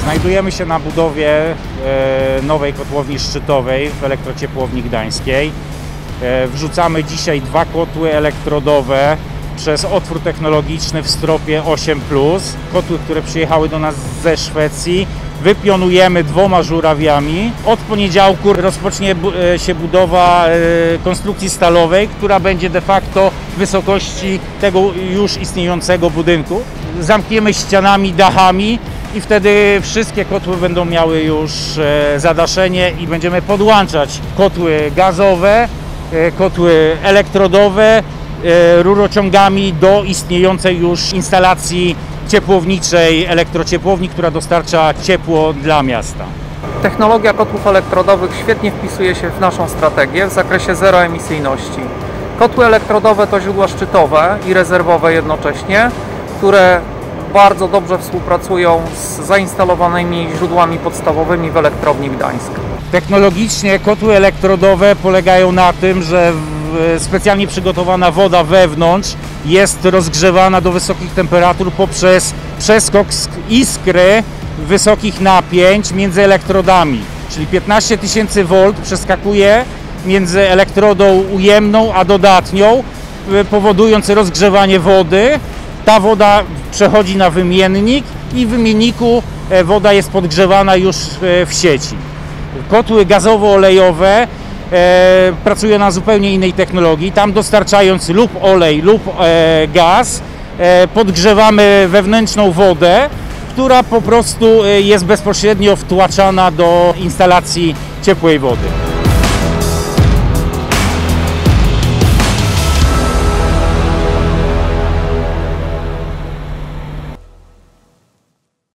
Znajdujemy się na budowie nowej kotłowni szczytowej w Elektrociepłowni Gdańskiej. Wrzucamy dzisiaj 2 kotły elektrodowe przez otwór technologiczny w stropie 8+. Kotły, które przyjechały do nas ze Szwecji, wypionujemy 2 żurawiami. Od poniedziałku rozpocznie się budowa konstrukcji stalowej, która będzie de facto w wysokości tego już istniejącego budynku. Zamkniemy ścianami, dachami i wtedy wszystkie kotły będą miały już zadaszenie i będziemy podłączać kotły gazowe, kotły elektrodowe rurociągami do istniejącej już instalacji ciepłowniczej elektrociepłowni, która dostarcza ciepło dla miasta. Technologia kotłów elektrodowych świetnie wpisuje się w naszą strategię w zakresie zeroemisyjności. Kotły elektrodowe to źródła szczytowe i rezerwowe jednocześnie, które bardzo dobrze współpracują z zainstalowanymi źródłami podstawowymi w Elektrowni Gdańsk. Technologicznie kotły elektrodowe polegają na tym, że specjalnie przygotowana woda wewnątrz jest rozgrzewana do wysokich temperatur poprzez przeskok iskry wysokich napięć między elektrodami, czyli 15 000 V przeskakuje między elektrodą ujemną a dodatnią, powodując rozgrzewanie wody. Ta woda przechodzi na wymiennik i w wymienniku woda jest podgrzewana już w sieci. Kotły gazowo-olejowe pracują na zupełnie innej technologii. Tam dostarczając lub olej, lub gaz, podgrzewamy wewnętrzną wodę, która po prostu jest bezpośrednio wtłaczana do instalacji ciepłej wody.